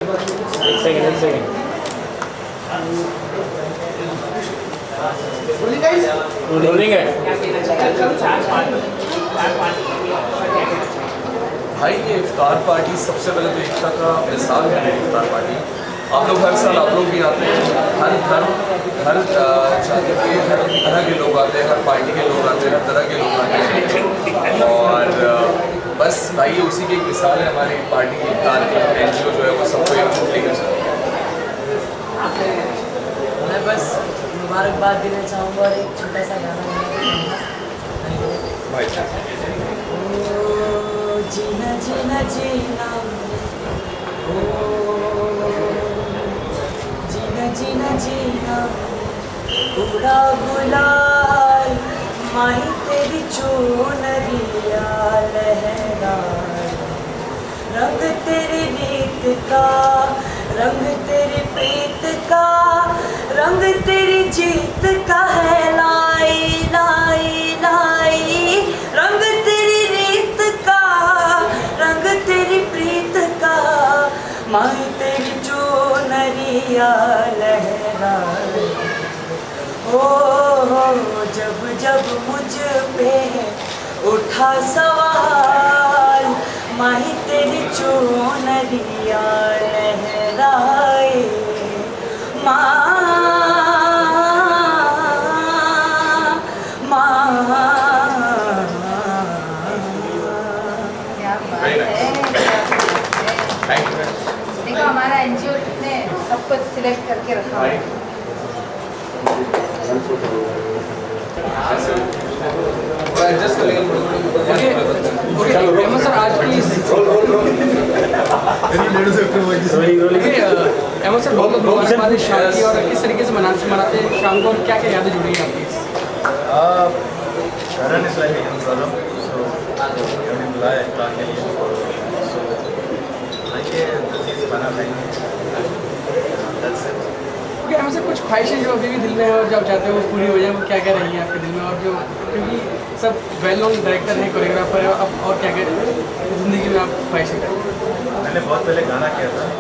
एक second rolling है भाई। ये इफ्तार पार्टी सबसे पहले तो एकता का मिसाल है इफ्तार पार्टी। आप लोग हर साल आप लोग भी आते हैं, हर जाति के हर तरह के लोग आते हैं, हर पार्टी के लोग आते हैं, हर तरह के लोग आते हैं। और बस भाई उसी की एक मिसाल है हमारी पार्टी की इफ्तार की। NGO जो है वो सबको एकजुट लेकर चलती है। मैं बस मुबारकबाद देना चाहूँगा और एक छोटा सा गाना जीना जीना जीना ओ जीना जीना जीना उड़ा गुलाल माही तेरी चुनरिया लहराए रंग तेरी रीत का रंग तेरी प्रीत का रंग तेरी जीत का है लाई लाई लाई रंग तेरी रीत का रंग तेरी प्रीत का माही तेरी चुनरिया लहराए हो जब जब मुझ पे उठा सवाल माही तेरी चुनरिया लहराए देखो हमारा NGO ने सबको सिलेक्ट करके रखा है। सर आज की एमन सर बहुत मुबारकबाद शाम की और किस तरीके से मनाते हैं शाम को और क्या क्या यादें जुड़ी हैं आपकी? Sharan is like a young brother, so हमने बुलाया इफ्तार के लिए, so आइए चीज़ बना खाएंगे। That's it. ओके एमन सर कुछ ख्वाहिशें जो अभी भी दिल में है और जब चाहते हैं वो पूरी हो जाए, वो क्या क्या रही है आपके दिल में? और जो क्योंकि सब वेल नोन डायरेक्टर हैं, कोरियोग्राफर है, अब और क्या क्या ज़िंदगी में आप ख्वाहिशें करें? मैंने बहुत पहले गाना किया था,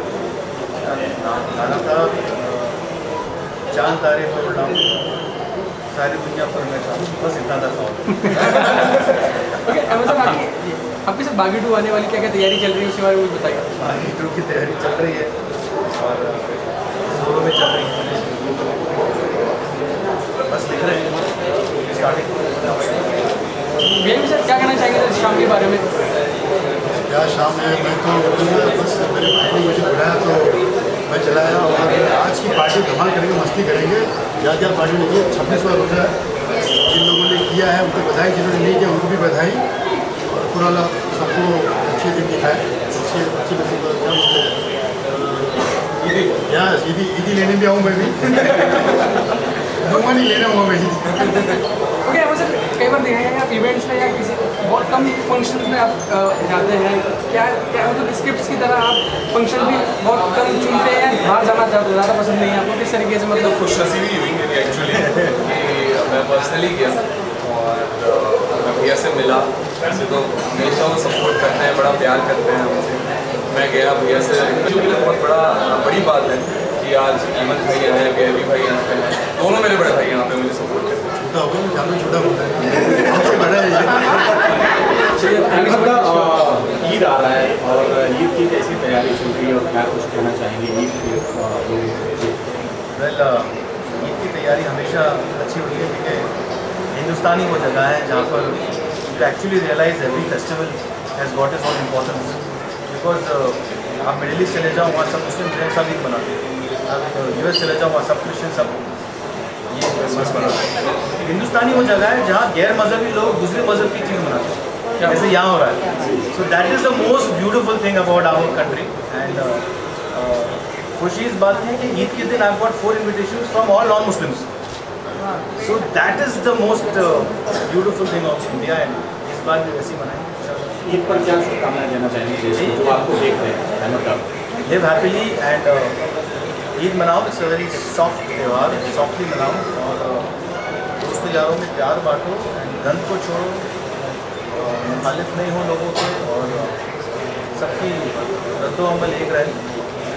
गाना था चांद तारे पर उड़ाऊं सारी दुनिया पर मैं चाहूँ, बस इतना था। ओके एमन सर आपकी सब बागी 2 आने वाली क्या क्या तैयारी चल रही है उसके बारे में कुछ बताइए। बागी 2 की तैयारी चल रही है और जोरों में चल रही है, बस लिख रहे हैं स्टार्टिंग। सर क्या कहना चाहेंगे सर शाम के बारे में? क्या शाम में मैं तो बस मेरे भाई ने मुझे बुलाया तो मैं चला आया और आज की पार्टी धमाल करेंगे, मस्ती करेंगे। क्या क्या पार्टी ने किया 26वां रोज़ा है, जिन लोगों ने किया है उनको बधाई, जिन्होंने नहीं किया उनको भी बधाई और पूरा सबको अच्छे दिन दिखाए, अच्छी ईदी लेने भी आऊँ मैं भी दूँगा नहीं, लेने आऊँगा मैं ही। ओके सर कई बार देखा है आप इवेंट्स में या किसी बहुत कम फंक्शन में आप जाते हैं, क्या क्या मतलब स्क्रिप्ट्स की तरह आप फंक्शन भी बहुत कम चुनते हैं, बाहर जाना ज़्यादा पसंद नहीं है आपको? किस तरीके से मतलब खुश नसीबी हुई मेरी एक्चुअली कि मैं पर्सनली गया और मैं भैया से मिला। वैसे तो हमेशा वो सपोर्ट करते हैं, बड़ा प्यार करते हैं हमसे। मैं गया भैया से, जो कि बहुत बड़ी बात है कि आज अहमद भैया हैं, गैवी भाई यहाँ पे हैं, दोनों मेरे बड़े भाई यहाँ पे मुझे सपोर्ट करते हैं। छोटा होता है ईद आ रहा है और ईद की कैसी तैयारी चल रही है और क्या कुछ कहना चाहेंगे ईद की? वेल ईद की तैयारी हमेशा अच्छी होती है क्योंकि हिंदुस्तानी वो जगह है जहाँ पर you actually realise every festival has got is on importance. Because आप मिडिल ईस्ट चले जाओ वहाँ सब मुस्लिम सब ईद मनाते हैं, आप US चले जाओ वहाँ सब क्रिश्चियन सब ये क्रिसमस मनाते हैं। हिंदुस्तानी वो जगह है जहाँ गैर मजहबी लोग दूसरे मजहब की चीज़ मनाते हैं, जैसे यहाँ हो रहा है। So that is the most beautiful thing about our country. And खुशी इस बात है कि ईद के दिन I got 4 invitations from all non Muslims. So that is the most beautiful thing of India. And इस बार भी वैसी बनाएंगे ईद पर क्या शुभकामनाएं देना चाहेंगे जो आपको देख रहे हैं? लिव हैप्पीली एंड ईद मनाओ। इट्स अ वेरी सॉफ्ट त्यौहार, सॉफ्टली मनाओ और दोस्तों यारों में प्यार बांटो एंड गंद को छोड़ो, मुखालिफ नहीं हो लोगों के और सबकी रद्दो अमल एक रहे।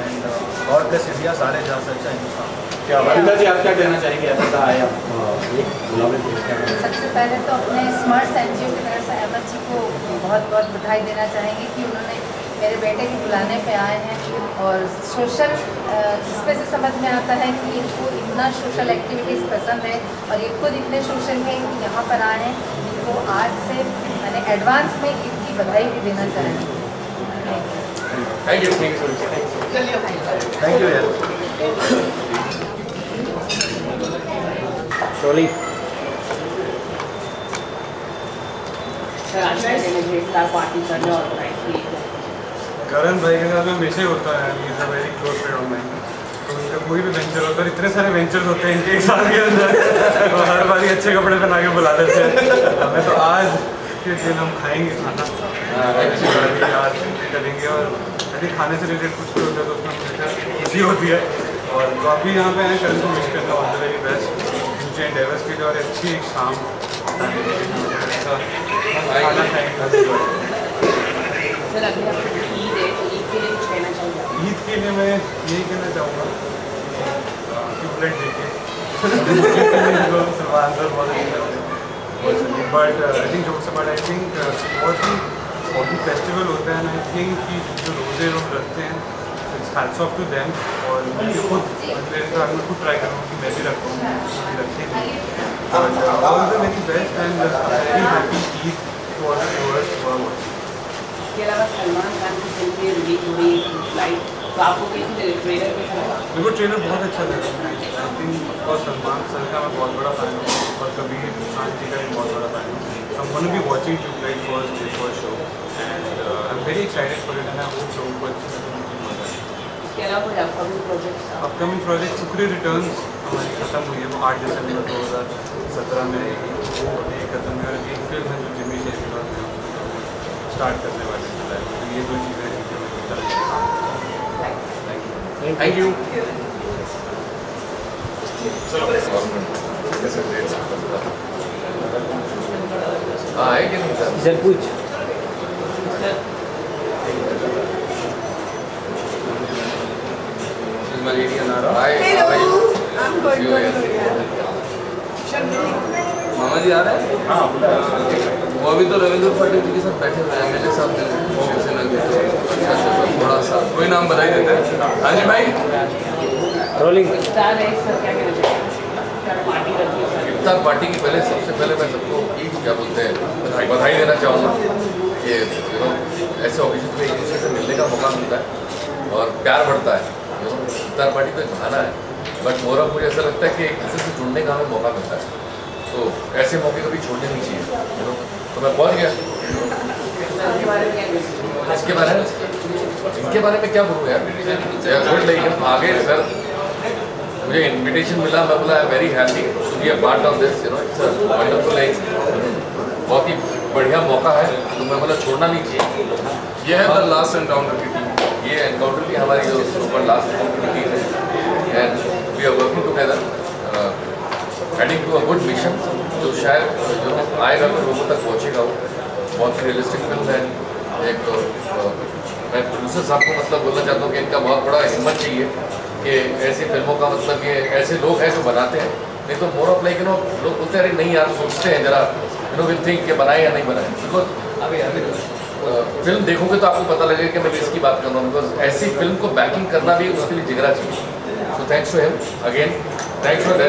गॉड ब्लेस इंडिया, सारे जहाँ से अच्छा हिंदुस्तान। क्या अनिता जी, आप क्या कहना चाहेंगे? ऐसा आया एक गुलाबी सबसे पहले तो अपने स्मार्ट एनजीओ की तरफ से अहमद जी को बहुत बहुत बधाई देना चाहेंगे कि उन्होंने मेरे बेटे के बुलाने पे आए हैं और सोशल इसमें से समझ में आता है कि इनको इतना सोशल एक्टिविटीज़ पसंद है और ये खुद इतने सोशल हैं कि यहाँ पर आए हैं। इनको आज से मैंने एडवांस में इनकी बधाई भी देना चाहेंगे। Thank you. थैंक यू यार। ट्रोलिंग करण भाई के साथ में हमेशा ही होता है, is a very close friend of mine. तो उनका कोई भी वेंचर होता है, इतने सारे वेंचर्स होते हैं इनके एक साल के अंदर, तो हर बार अच्छे कपड़े पहना के बुला देते हैं हमें। तो आज के दिन हम खाएंगे खाना, अच्छी बात है, आज करेंगे। और यदि खाने से रिलेटेड कुछ भी होता है तो उसमें मुझे खुशी होती है। और तो अभी यहाँ पे आए करण को विश करना all the very best, future endeavours के लिए, और अच्छी एक शाम खाना खाएंगे। ईद के लिए मैं यही कहना चाहूँगा, ट्यूबलाइट देखे सलमान सर बहुत अच्छे लगते हैं। But I think jokes about, I think बहुत ही फेस्टिवल होता है। आई थिंक कि जो रोज़े लोग रखते हैं, it's hats off to them. और मुझे खुद मैं खुद ट्राई करूँगा कि मैं भी रखूँ, रखे नहीं। But all the very best and very happy Eid to all the viewers who are watching. इसके अलावा सलमान खान की फिल्म की रिलीज हुई फ्लाइट, तो आपको कैसी ट्रेलर कैसा लगा? मेरे को ट्रेलर बहुत अच्छा लगा। I think of course Salman sir का मैं बहुत बड़ा फ़ैन हूँ और कबीर खान जी का भी बहुत बड़ा फ़ैन हूँ। I'm going to be watching Tubelight first show and I am very excited for it and I hope लोगों को अच्छे से। इसके अलावा कोई अपकमिंग प्रोजेक्ट सुक्री रिटर्न्स हमारी ख़त्म हुई है, वो 8 दिसंबर 2017 में वो ख़त्म है। और एक फिल्म है जो जिमी शेरगिल में स्टार्ट करने वाले हैं। तो ये दो चीज़ें हैं जो मुझे पता लगी। Thank you. हाँ है कि नहीं सर? सर पूछ मामा जी आ रहे हैं? हाँ वो अभी तो रविंद्र पाटिल जी के साथ बैठे हुए हैं, मेरे साथ शिवसेना के थोड़ा सा कोई नाम बता ही देते हैं। हाँ जी भाई, रोलिंग इफ्तार पार्टी की पहले सबसे पहले मैं सबको क्या बोलते हैं बधाई देना चाहूँगा कि ऐसे ऑकेजन पे एक दूसरे से मिलने का मौका मिलता है और प्यार बढ़ता है। इफ्तार पार्टी तो एक बहाना है, बट मोहर्रम मुझे ऐसा लगता है कि एक दूसरे से जुड़ने का हमें मौका मिलता है। तो ऐसे मौके कभी छोड़ने नहीं चाहिए। तो मैं पहुँच गया। इसके बारे में इनके बारे में क्या बोलूँ यार, गुड। लेकिन आगे सर मुझे इनविटेशन मिला, मैं बोला I very happy to be a part of this, it's a wonderful, बहुत ही बढ़िया मौका है। तो मैं बोला छोड़ना नहीं चाहिए। ये है द लास्ट एनकाउंटर की टीम, ये एनकाउंटर की हमारी जो सुपर लास्ट एनकाउंटर की टीम है and we are working together heading to a good mission जो शायद जो आएगा तो लोगों तक पहुँचेगा। वो बहुत रियलिस्टिक फिल्म है। एक मैं प्रोड्यूसर साहब को मतलब बोलना चाहता हूँ कि इनका बहुत बड़ा हिम्मत चाहिए कि ऐसी फिल्मों का मतलब ये ऐसे लोग हैं जो बनाते हैं। नहीं तो मोर ऑफ लाइक लोग बोलते हैं अरे नहीं यार, सोचते हैं जरा विल थिंक कि बनाए या नहीं बनाए। बिकॉज फिल्म देखोगे तो आपको पता लगेगा कि मैं किसकी बात कर रहा हूँ। बिकॉज ऐसी फिल्म को बैकिंग करना भी उसके लिए जिगरा चाहिए। So thanks to him again, thanks for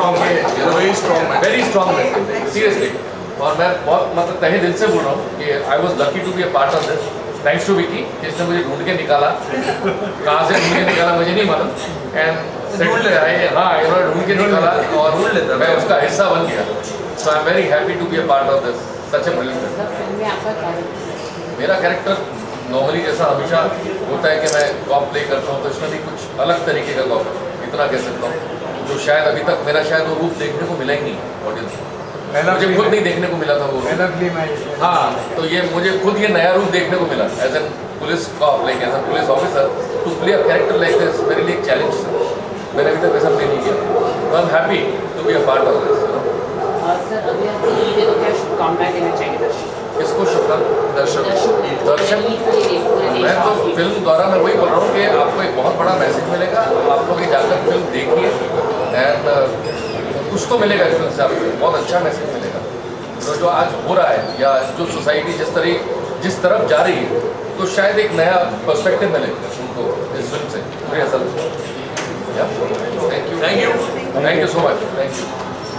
very strong seriously. और मैं बहुत मतलब तहे दिल से बोल रहा हूँ कि I was lucky to be a part of this. Thanks to Vicky जिसने मुझे ढूंढ के निकाला, कहाँ से ढूंढ के निकाला मुझे नहीं मालूम। एंड हाँ इन्होंने ढूंढ के निकाला और मैं उसका हिस्सा बन गया। So I am very happy to be a part of this such a brilliant. मेरा कैरेक्टर नॉर्मली जैसा हमेशा होता है कि मैं कॉप प्ले करता हूँ, तो इसमें भी कुछ अलग तरीके का कॉप है, इतना कह सकता हूँ, जो शायद अभी तक मेरा शायद वो रूप देखने को मिला ही नहीं ऑडियंस को। मुझे खुद नहीं देखने को मिला था वो। हाँ, तो ये मुझे खुद ये नया रूप देखने को मिला as an police cop, like as a police officer to play a character like this मेरे लिए एक चैलेंज था। मैंने अभी तक वैसा प्ले नहीं किया। तो I am happy to be a part of this. Sir अभी ईद है तो क्या शुभकामनाएं देना चाहिए दर्शक? किसको शुभकामनाएं? दर्शक मैं तो फिल्म द्वारा मैं वही बोल रहा हूँ कि आपको एक बहुत बड़ा बड़ा मैसेज मिलेगा। आप लोग ये जाकर फिल्म देखिए एंड कुछ तो मिलेगा इस फिल्म से आपको, बहुत अच्छा मैसेज मिलेगा। तो जो आज हो रहा है या जो सोसाइटी जिस तरफ जा रही है, तो शायद एक नया पर्सपेक्टिव मिले उनको इस फिल्म से। मुझे ऐसा लगता है। Thank you so much. Thank you.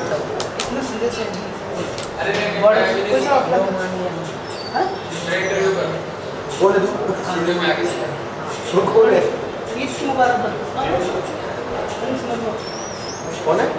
Eid की मुबारकबाद। कौन है?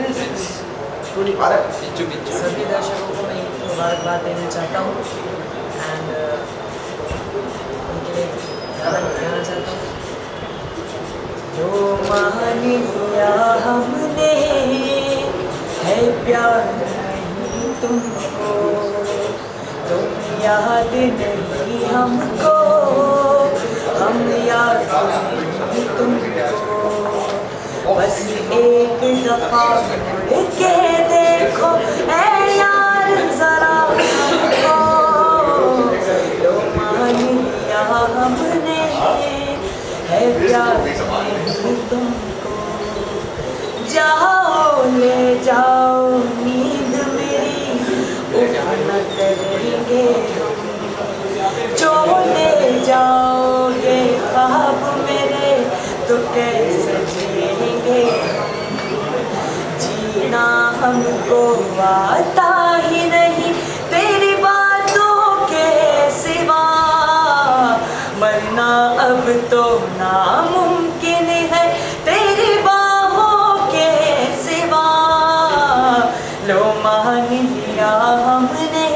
सभी दर्शकों को मैं मुबारकबाद देना चाहता हूँ एंड उनके लिए ज़्यादा कहना चाहता हूँ। जो मान लिया हमने है प्यार नहीं तुमको, तुम याद नहीं हमको, हम याद नहीं तुमको। बस एक दफा मुड़ के देखो ऐ यार जरा हमको, लो मान लिया हमने है प्यार नहीं तुमको। जाओ ले जाओ नींद मेरी उफ न करेंगे हम, जो ले जाओगे ख्वाब मेरे तो कैसे जिएंगे हम। जीना हमको आता ही नहीं तेरी बातों के सिवा, मरना अब तो नामुमकिन है तेरी बाहों के सिवा। लो मान लिया हमने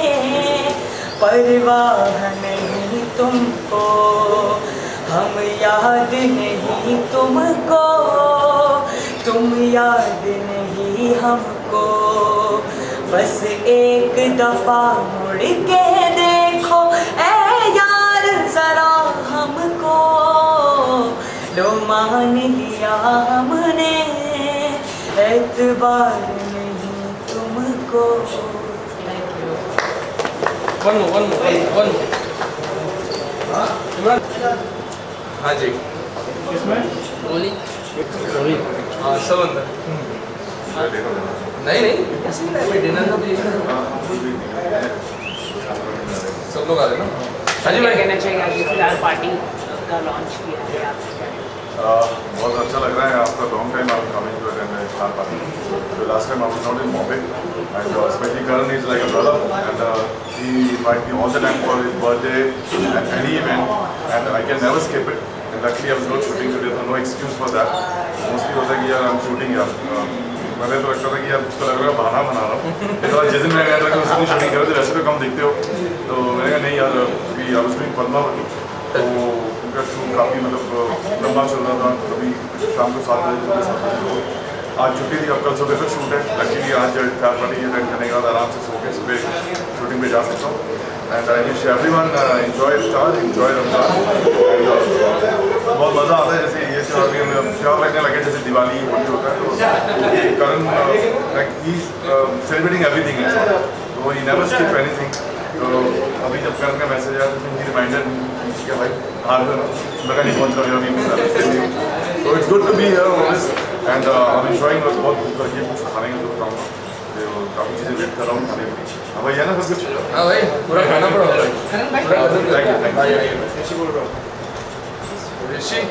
परवाह नहीं तुमको, हम याद नहीं तुमको, तुम याद नहीं हमको। बस एक दफा मुड़ के देखो ऐ यार जरा हमको, लो मान लिया हमने एतबार नहीं तुमको। वन हाँ जी इसमें बोली हाँ सब अंदर नहीं ऐसे ही नहीं डिनर का भी सब लोग आ रहे ना। हाँ जी क्या भाई कहना चाहिए आज फिलहाल पार्टी का लॉन्च किया है आप? बहुत अच्छा लग रहा है। After long time I am coming to attend a star party. So last time I was not in Bombay, and especially Karan is like a brother, and he invites me all the time for his birthday and any event, and I can never skip it. And luckily I was not shooting today, so no excuse for that. Mostly होता है कि यार I'm shooting यार, मैंने तो लगता था कि यार उसको लग रहा है बहाना बना रहा हूँ। जिस दिन मैं गया था कि उसकी शूटिंग करो तो वैसे तो कम दिखते हो, तो मैंने कहा नहीं यार कि I was doing पद्मावती, तो उनका शूट काफ़ी मतलब लंबा चल रहा था। कभी शाम को 7 बजे सुबह 7 बजे, आज छुट्टी थी, अब कल सुबह फिर शूट है। लकीली आज स्टार पार्टी अटेंड करने के बाद आराम से सो के सुबह शूटिंग पे जा सकता हूँ। And I wish everyone enjoy star, enjoy Ramzan. बहुत मज़ा आता है। जैसे ये त्योहार लगने लगे जैसे दिवाली होली होता है, तो करण लाइक ही सेलिब्रेटिंग एवरीथिंग, तो ही नेवर स्किप एनीथिंग। तो अभी जब करण का मैसेज आया तो मुझे रिमाइंडर किया भाई हार लगा नहीं पहुँच रहा अभी। तो it's good to be here always and I am enjoying. बहुत भूख लगी है, कुछ खाने का तो बताऊँगा, काफ़ी चीज़ें वेट कर रहा हूँ खाने के लिए। हाँ भाई है ना सब कुछ? हाँ भाई पूरा खाना पड़ा ऋषि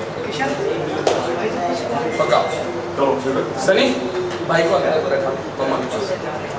पक्का तो सनी भाई को अकेले को रखा मम्मा के पास।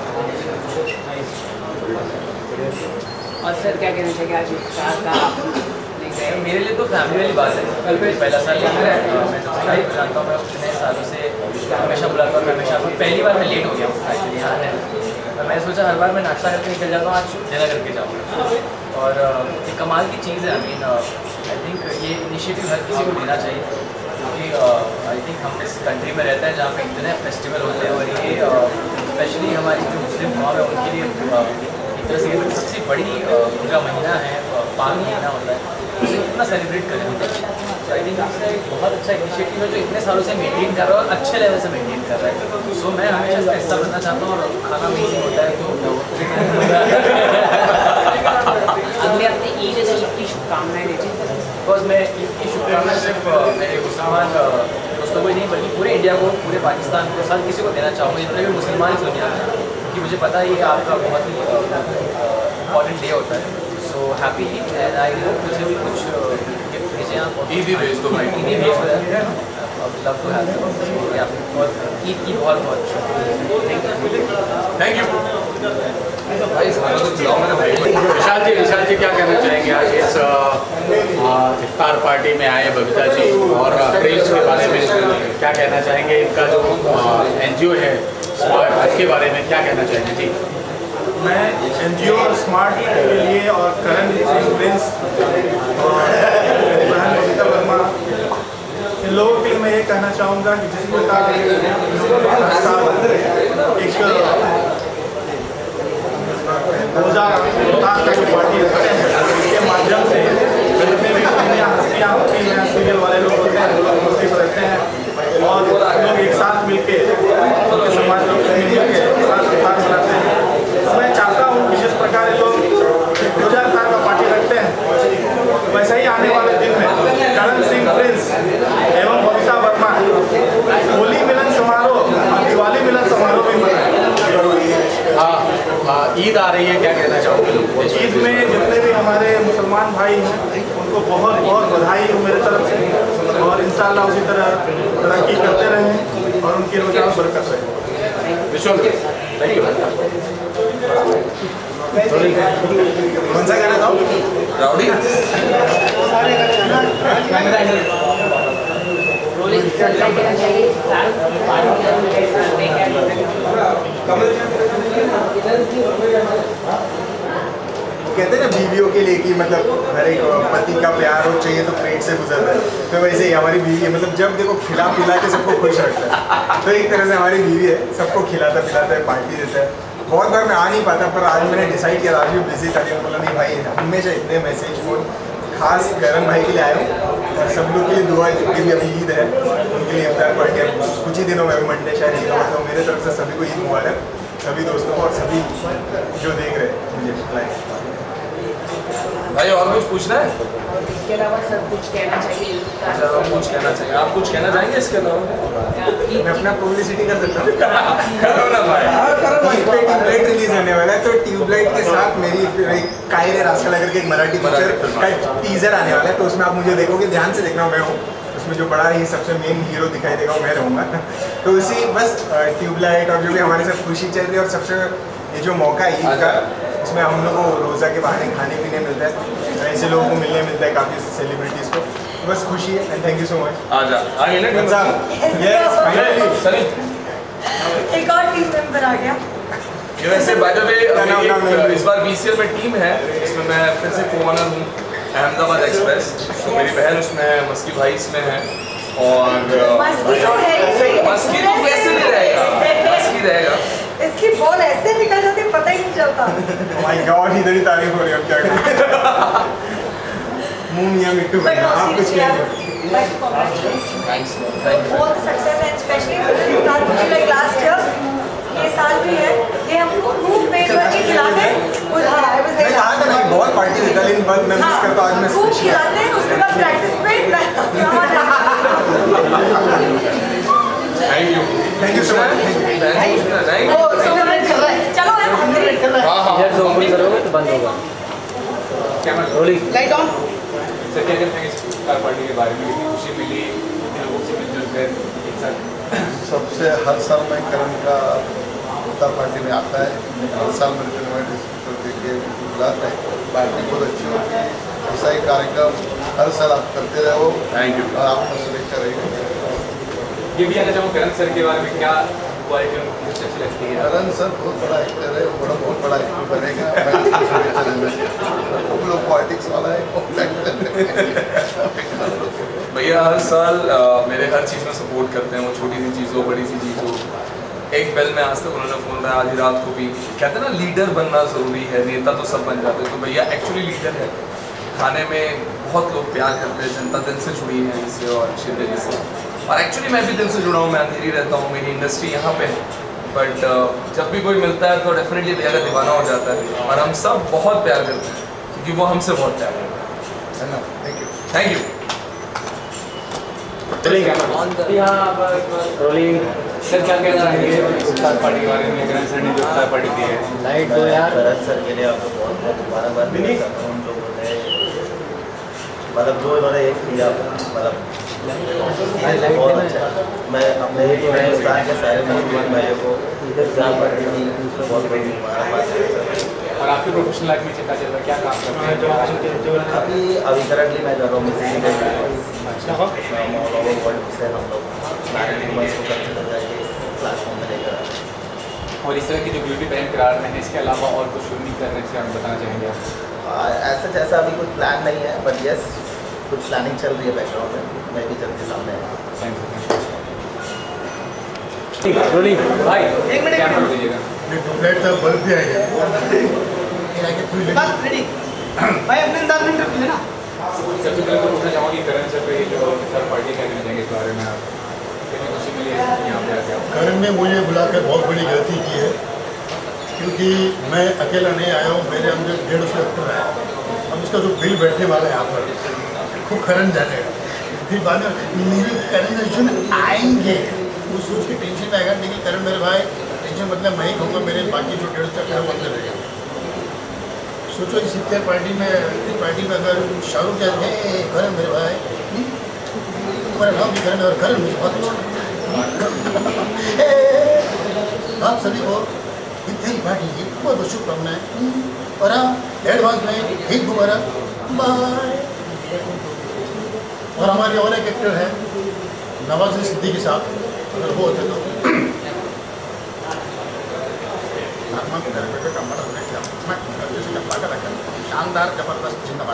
और सर क्या कहना चाहिए आज स्टार का मेरे लिए तो फैमिली वाली बात है। कल पे पहला साल है, मैं सबसे लाइव जानता हूँ, मैं इतने सालों से हमेशा बुलाता हूँ, हमेशा पहली बार मैं लेट हो गया हूँ एक्चुअली यहाँ आने। तो मैंने सोचा हर बार मैं नाश्ता करके निकल जाता हूँ, आज डिनर करके जाऊँगा। और एक कमाल की चीज़ है। आई मीन आई थिंक ये इनिशिएटिव हर किसी को लेना चाहिए, क्योंकि आई थिंक हम इस कंट्री में रहते हैं जहाँ पे इतने फेस्टिवल होते हैं, और ये स्पेशली हमारी जो मुस्लिम कौम है उनके लिए एक तरह से सबसे बड़ी पूरा महीना है, पाक महीना होता है, उसे कितना सेलिब्रेट करें। तो आई थिंक इसका एक बहुत अच्छा इनिशिएटिव है जो इतने सालों से मेंटेन कर रहा है और अच्छे लेवल से मेंटेन कर रहा है। सो मैं हमेशा इसका हिस्सा बनना चाहता हूँ, और खाना अमेजिंग होता है। तो अगले अपने ईद की शुभकामनाएं दीजिए। बिकॉज मैं ईद की शुभकामनाएं सिर्फ मेरे मुसलमान दोस्तों को ही नहीं बल्कि पूरे इंडिया को, पूरे पाकिस्तान को, हर किसी को देना चाहूँगा जितने भी मुसलमान इस दुनिया में, क्योंकि मुझे पता है ये आपका बहुत ही इम्पॉर्टेंट डे होता है। So happy Eid and I hope मुझे भी कुछ गिफ्ट भेजें आप। ईद ही भेज दो भाई, ईद ही भेज दो, लव टू हैव यू। और ईद की बहुत बहुत थैंक यू भाई। विशाल जी क्या कहना चाहेंगे आज इस इफ्तार पार्टी में आए बबीता जी, और प्रिंस के बारे में क्या कहना चाहेंगे? इनका जो NGO है स्मार्ट, उसके बारे में क्या कहना चाहेंगे? जी, मैं NGO स्मार्ट के लिए और करण प्रिंस और बबीता वर्मा, इन लोगों के लिए मैं ये कहना चाहूँगा कि जिस प्रकार एक रोज़ा का जो पार्टी रखते हैं इसके माध्यम से जितने भी हस्तियाँ होती हैं, सीरियल वाले लोग होते हैं, वो लोग मुसीब रहते हैं और लोग एक साथ मिलके समाज लोग मिलके इफ्तार मनाते हैं। तो मैं चाहता हूँ कि जिस प्रकार ये लोग रोज़ा इफ्तार का पार्टी रखते हैं, वैसे ही आने वाले दिन में करण सिंह प्रिंस एवं बबीता वर्मा होली मिलन समारोह और दिवाली मिलन समारोह भी मनाएं। ईद आ रही है, क्या कहना चाहोगे? ईद में जितने भी हमारे मुसलमान भाई हैं उनको बहुत बहुत बधाई हो मेरे तरफ से, और इंशाअल्लाह उसी तरह तरक्की करते रहें और उनकी रोज़ा बरकत रहे। विश्व थैंक यू। कौन सा गाना गाओ? राउडी कहते हैं ना बीवियों के लिए कि मतलब हर एक पति का प्यार हो चाहिए तो पेट से गुजरता है, तो वैसे ही हमारी बीवी है, मतलब जब देखो खिला पिला के सबको खुश रखता है, तो एक तरह से हमारी बीवी है, सबको खिलाता पिलाता है, पार्टी देता है। बहुत बार मैं आ नहीं पाता, पर आज मैंने डिसाइड किया, आज भी बिजी था, बोला नहीं भाई हमेशा इतने मैसेज फोन खास करण भाई के लिए आया हूँ, और सब लोग के लिए दुआ, जिनकी भी अभी ईद है उनके लिए इफ्तार पार्टी कुछ ही दिनों में मंडे शायद ईद होगा, तो मेरे तरफ से सभी को ईद मुबारक, सभी दोस्तों को और सभी जो देख रहे हैं मुझे लाइव। भाई और कुछ पूछना है? इसके अलावा सर कुछ कहना चाहिए? अच्छा, कुछ कहना चाहिए, आप कुछ कहना चाहेंगे इसके अलावा? मैं अपना पब्लिसिटी कर सकता हूँ? करो ना भाई। ट्यूबलाइट रिलीज होने वाला है, तो ट्यूबलाइट के साथ मेरी कायरे रास्ता लेकर के एक मराठी पिक्चर का टीजर आने वाला है, तो उसमें आप मुझे देखोगे, ध्यान से देखना, मैं हूँ उसमें, जो बड़ा ही सबसे मेन हीरो दिखाई देगा वो मैं रहूँगा। तो इसी बस ट्यूबलाइट और जो भी हमारे साथ खुशी चल रही है, और सबसे ये जो मौका है ईद का, इसमें हम लोग को रोज़ा के बहाने खाने पीने मिलता है, ऐसे लोगों को मिलने मिलता है, काफ़ी सेलिब्रिटीज़ को, बस खुशी है and thank you so much. आजा आगे ना सनी, एक और टीम मेंबर आ गया। वैसे बाय द वे इस बार BCL में टीम है, इसमें मैं फिर से को-ऑनर हूँ अहमदाबाद एक्सप्रेस, तो मेरी बहन उसमें है, मस्की भाई इसमें है, और मस्की तो कैसे नहीं रहेगा, मस्की रहेगा, इसकी बॉल ऐसे निकल जाती है पता ही नहीं चलता। माय गॉड, इधर ही तारीफ हो रही है, अब क्या करें? मुंह मियां मिट्टू भाई, आप कुछ कहेंगे? All the success and especially like last year, ये साल भी है, ये हमको खूब पेट भर के खिलाते हैं। मैं कहा था ना बहुत पार्टी देता, लेकिन बस मैं मिस करता हूँ, आज मैं खूब खिलाते हैं, उसके बाद प्रैक्टिस पे थैंक यू सो मच। चलो करोगे तो बंद होगा। Light on. सर क्या कहते हैं इफ्तार पार्टी के बारे में, कितनी खुशी मिली लोगों से मिलजुल कर एक साथ? सबसे हर साल में करण का इफ्तार पार्टी में आता है, हर साल मेरे को इन्वाइट करके बुलाते हैं, पार्टी बहुत अच्छी होती है, ऐसा ही कार्यक्रम हर साल आप करते रहो। Thank you. और आपका शुभेच्छा रहेगी। ये भी कहना चाहूँ करण सर के बारे में क्या क्वालिटी उनको अच्छी लगती है? करण सर बहुत बड़ा एक्टर है, बहुत बड़ा एक्टर बनेगा, मैं उसको शुभेच्छा देना। हम लोग पॉलिटिक्स वाला है भैया हर साल मेरे हर चीज़ में सपोर्ट करते हैं, वो छोटी सी चीज़ हो बड़ी सी चीज़ हो। एक बेल में आज तक उन्होंने फ़ोन किया, आधी रात को भी। कहते हैं ना लीडर बनना ज़रूरी है, नेता तो सब बन जाते हैं, तो भैया एक्चुअली लीडर है। खाने में बहुत लोग प्यार करते हैं, जनता दिल से जुड़ी है इससे और शिद्दत से, और एक्चुअली मैं भी दिल से जुड़ा हूँ, मैं अंधेरी रहता हूँ, मेरी इंडस्ट्री यहाँ पे है, बट जब भी कोई मिलता है तो डेफिनेटली भैया का दीवाना हो जाता है, और हम सब बहुत प्यार करते हैं क्योंकि वो हमसे बहुत प्यार करते हैं, है ना? Thank you. Thank you. Rolling sir, क्या कहना चाहेंगे इफ्तार पार्टी के बारे में? ग्रैंड सर ने जो इफ्तार पार्टी दी है, लाइट दो यार। भरत सर के लिए आपको बहुत बहुत मुबारकबाद देना चाहता हूँ। उन लोगों ने मतलब जो इन्होंने एक किया मतलब बहुत अच्छा। मैं अपने हिंदुस्तान के सारे भाइयों को इफ्तार पार्टी की बहुत बड़ी मुबारकबाद देना चाहता हूँ। और आपकी प्रोफेशनल लाइफ में चिंता चल रहा है, क्या काम करते हैं? अभी करंटली मैं कर रहा हूँ वर्ल्ड से हम लोग को कंसिडर करके प्लेटफॉर्म में लेकर आए। और इस तरह की जो ब्यूटी पैन करा रहे हैं, इसके अलावा और कुछ यूनिक करने से हम बताना चाहेंगे आप? ऐसा जैसा अभी कुछ प्लान नहीं है, बट यस कुछ प्लानिंग चल रही है बैकग्राउंड में, मैं भी जल्दी सामने आऊँगा। रोलिंग भाई, एक मिनट क्या कर दीजिएगा? बल्ब भी आएगा भाई अपने अंदाज में रख लेना। सबसे पहले तो पूछना चाहूँगा कि करण सर पे जो इफ्तार पार्टी क्या कहना चाहेंगे इस बारे में? आप कितनी खुशी मिली है यहाँ पे आके? करण ने मुझे बुलाकर बहुत बड़ी गलती की है, क्योंकि मैं अकेला नहीं आया हूँ, मेरे अंदर 150 एक्टर है। अब उसका जो बिल बैठने वाला है यहाँ पर खूब करण जानेगा, फिर बाद में मेरे करण आएंगे वो सोच के टेंशन में आएगा। लेकिन करण मेरे भाई टेंशन मतलब मैं ही कहूँगा, मेरे बाकी जो 150 एक्टर है वो अंदर रहेगा। सोचो इस इफ्तार पार्टी में अगर शाहरुख खान है करण मेरे भाई तुम्हारा नाम भी करण और करण मुझे बहुत अच्छा आप सभी को इफ्तार पार्टी की बहुत बहुत शुभकामनाएं और हाँ एडवांस में एक मुबारक बाय। और हमारे और एक एक्टर है नवाजुद्दीन सिद्दीकी साहब, अगर वो होते तो शानदार जबरदस्त जिंदाबाद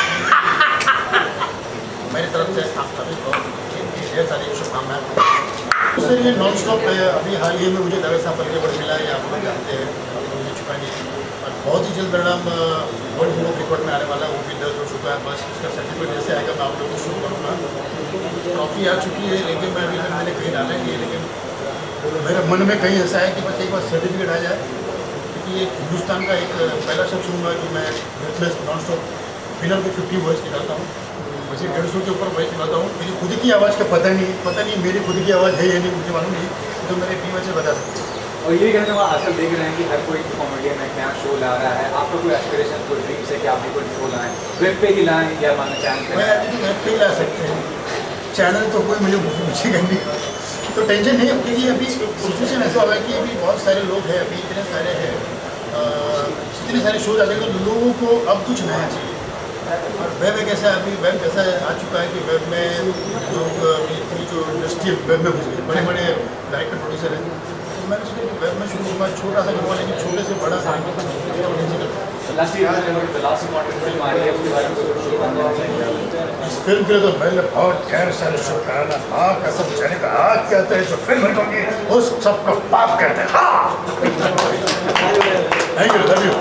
मेरी तरफ से आप सभी को ढेर सारी शुभकामनाएं। उससे ये नॉन स्टॉप है। अभी हाल ही में मुझे दरअसल साहब बल्कि मिला है, आप लोग जानते हैं, मुझे चुका नहीं और बहुत ही जल्द परिणाम वर्ल्ड बुक रिकॉर्ड में आने वाला है, वो भी 10 हो चुका है। बस उसका सर्टिफिकेट जैसे आएगा मैं आप लोगों को शुरू करूँगा। ट्रॉफी आ चुकी है लेकिन मैं अभी तक मैंने कहीं डाला नहीं है, लेकिन मेरे मन में कहीं ऐसा है कि बस एक बार सर्टिफिकेट आ जाए, क्योंकि ये हिंदुस्तान का एक पहला शख्स हूँगा कि मैं ब्रेथलेस नॉन स्टॉप बिना के 50 वॉइस निकालता हूँ, वैसे 150 के ऊपर वॉइस निकालता हूँ। मेरी खुद की आवाज़ का पता नहीं मेरी खुद की आवाज़ है या नहीं, मुझे मालूम नहीं, तो मेरे टीम से बता सकते हैं। और ये कहना चाहूँगा, आजकल देख रहे हैं कि हर कोई कॉमेडियन एक नया शो ला रहा है। आपका कोई एस्पिरेशन, कोई ड्रीम्स है कि आप भी कोई शो लाएँ, वेब पे ही लाएँ या माना चैनल पे? मैं वेब पे ही ला सकते हैं, चैनल तो कोई मुझे पूछेगा नहीं, तो टेंशन नहीं है। क्योंकि अभी सिचुएशन ऐसा होगा कि अभी बहुत सारे लोग हैं, अभी इतने सारे हैं, इतने सारे शोज आ गए, तो लोगों को अब कुछ नया चाहिए। और वेब एक ऐसा अभी वेब ऐसा आ चुका है कि वेब में लोग इतनी जो इंडस्ट्री वेब में घुस गए, बड़े बड़े डायरेक्टर प्रोड्यूसर हैं, तो मैंने सोचा कि वेब में शुरू करूँगा, छोटा सा करूँगा, लेकिन छोटे से बड़ा सा लास्ट फिल्म आ रही है, उसके बारे में इस फिल्म के लिए तो मैंने बहुत ढेर सारे शुभकामना। हाँ कसम जाने का आज कहते हैं जो फिल्म होगी उस सबका पाप कहते हैं। हाँ thank you, love you.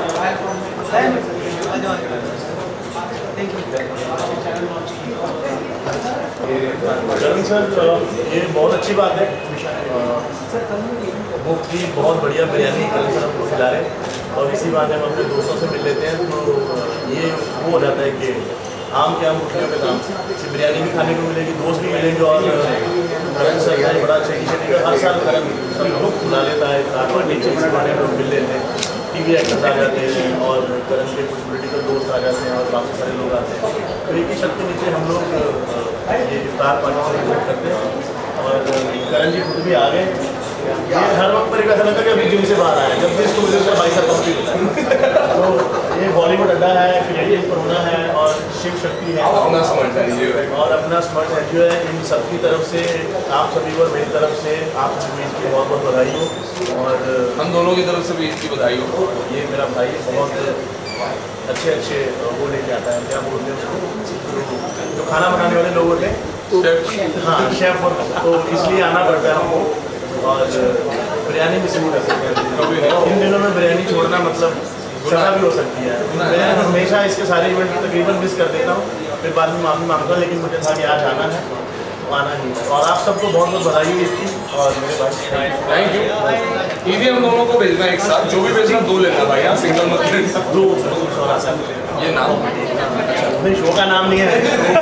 Karan sir, ये बहुत अच्छी बात है, मुफ्त की बहुत बढ़िया बिरयानी करण सर हमको खिला रहे हैं और इसी बहाने हम अपने दोस्तों से मिल लेते हैं, तो ये वो हो जाता है कि आम के आम मुठियों के दाम से बिरयानी भी खाने को मिलेगी, दोस्त भी मिलेंगे। और करण सर का बड़ा अच्छा इनिशिएटिव है, हर साल करण सब लोग बुला लेता है, और नीचे इस बारे में लोग मिल लेते हैं, टीवी एक्टर्स आ जाते हैं और करण के कुछ पॉलिटिकल दोस्त आ जाते हैं और काफ़ी सारे लोग आते हैं। तो एक ही छत के नीचे हम लोग ये इफ्तार पार्टी सेलिब्रेट करते हैं और करण जी खुद भी आ गए। ये हर वक्त पर ऐसा लगता है कि अभी जिम से बाहर आया है, जब भी इसको मुझे उसका बाइसेप कंप्लीट होता है। तो ये बॉलीवुड अड्डा है, क्रिएटिव कोरोना है और शिव शक्ति है, अपना स्मार्ट एनजीओ है और अपना स्मार्ट एनजीओ है। इन सबकी तरफ से आप सभी को और मेरी तरफ से आप सभी की बहुत बहुत बधाई हो और हम दोनों की तरफ से भी इसकी बधाई हो। ये मेरा भाई बहुत अच्छे वो लेके आता है, क्या बोलते हैं उसको, जो खाना बनाने वाले लोग होते हैं, हाँ शेफ, तो इसलिए आना पड़ता है हमको। और बिरयानी भी शुरू कर सकते हैं, इन दिनों में बिरयानी छोड़ना मतलब सजा भी हो सकती है। मैं हमेशा इसके सारे इवेंट तकरीबन मिस कर देता हूँ, फिर बाद में माफ़ी मांगता हूँ, लेकिन मुझे था कि आज आना है तो आना ही। और आप सबको बहुत बहुत बधाई है इसकी, और मेरे भाई थैंक यू। इजी हम दोनों को भेजना एक साथ, जो भी भेजना 2 लेना भाई, यहाँ सिंगल मत लेना। 2 ये नाम अपने शो का नाम नहीं है,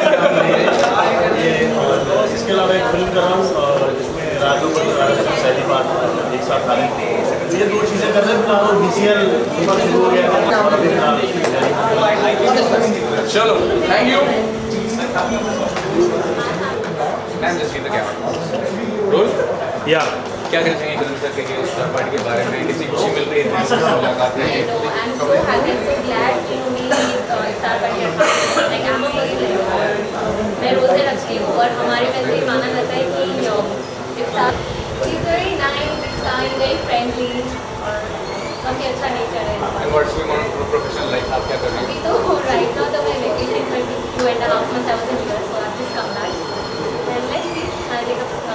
ये इसके अलावा एक फिल्म कर रहा हूँ जिसमें राजू और सैली बात एक साथ आ रहे हैं। ये दो चीज़ें कर रहे हैं। DCL शुरू हो गया है। चलो, थैंक यू। रोल या क्या कहना चाहेंगे करण सर के स्टार पार्टी के बारे में, कितनी खुशी मिल रही है मुलाकात में? मैं रोज़े रखती हूँ और हमारे वैसे ही माना जाता है कि iftar very nice, very friendly और काफ़ी अच्छा नेचर है। प्रोफेशनल लाइफ आप क्या कर रही हैं? अभी तो राइट नाउ तो मैं वेकेशन पर 2.5 months I was in US, so I've just come back and let's see, I'll take up the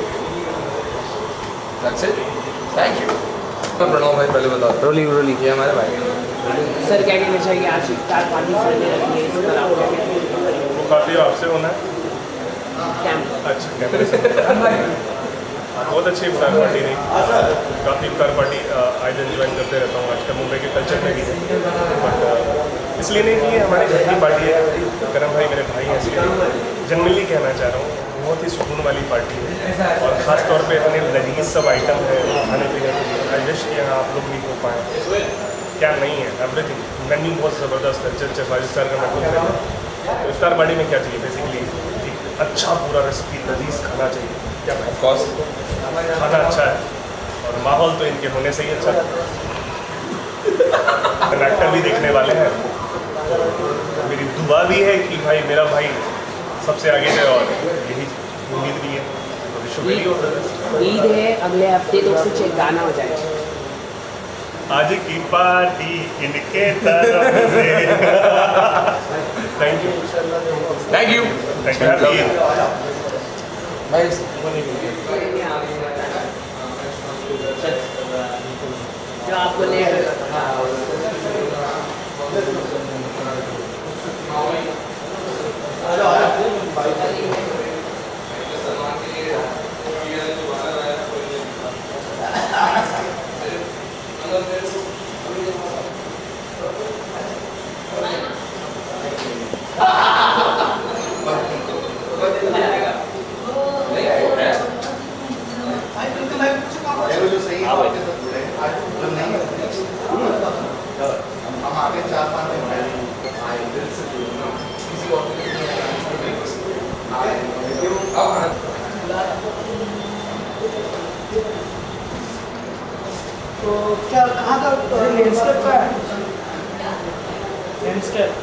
That's it. Thank you. Pranav भाई पहले बताओ। रोलिंग ये हमारे भाई। सर क्या कहना चाहिए आज इफ्तार पार्टी चलने लगी है, इस पर आप क्या कहते हैं? वो काफ़ी आपसे होना है। अच्छा, कैमरे से बहुत अच्छी इफ्तार पार्टी रही। काफ़ी इफ्तार पार्टी आज एंजॉय करते रहता हूँ। आजकल मुंबई के कल्चर में भी है, बट इसलिए नहीं कि हमारी घर की पार्टी है, करण भाई मेरे भाई हैं, इसलिए जनरली कहना चाह रहा हूँ बहुत ही सुकून वाली पार्टी है। और ख़ास तौर पे इतने लजीज सब आइटम है खाने पीने के लिए। आई विश कि यहाँ आप लोग भी हो पाएँ। क्या नहीं है, एवरीथिंग मेन्यू बहुत ज़बरदस्त है, अच्छे 5 स्टार का मेन्यू है। तो इफ्तार पार्टी में क्या चाहिए बेसिकली, अच्छा पूरा रेसिपी लजीज खाना चाहिए। क्या ऑफ कोर्स खाना अच्छा है और माहौल तो इनके होने से ही अच्छा है। एक्टर भी देखने वाले हैं, तो मेरी दुआ भी है कि भाई मेरा भाई सबसे आगे है और यही उम्मीद भी है। ईद है अगले हफ्ते, तो कुछ एक गाना हो जाए। आज की पार्टी इनके तरफ से। Thank you thank you. जो आपको ले हम आगे 4-5 दिन पहले आए दिल से किसी और तो क्या कहाँ का लैंडस्केप का है? लैंडस्केप